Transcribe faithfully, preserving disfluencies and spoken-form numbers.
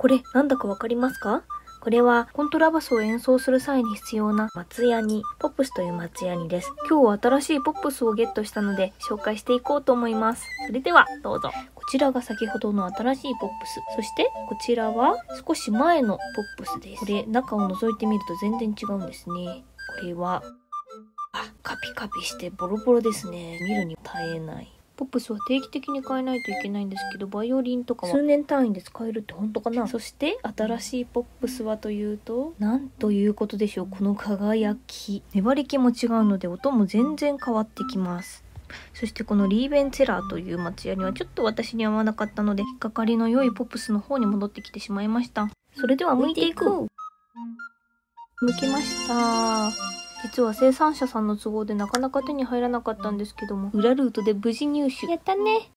これ、なんだかわかりますか？これはコントラバスを演奏する際に必要な松ヤニ、ポップスという松ヤニです。今日は新しいポップスをゲットしたので紹介していこうと思います。それではどうぞ。こちらが先ほどの新しいポップス。そしてこちらは少し前のポップスです。これ中を覗いてみると全然違うんですね。これは、あ、カピカピしてボロボロですね。見るに耐えない。ポップスは定期的に変えないといけないんですけど、バイオリンとかは数年単位で使えるって本当かな？そして新しいポップスはというと、なんということでしょう、この輝き。粘り気も違うので音も全然変わってきます。そしてこのリーベンツェラーという松ヤニはちょっと私に合わなかったので、引っかかりの良いポップスの方に戻ってきてしまいました。それでは剥いていく。剥きました。実は生産者さんの都合でなかなか手に入らなかったんですけども、裏ルートで無事入手。やったね。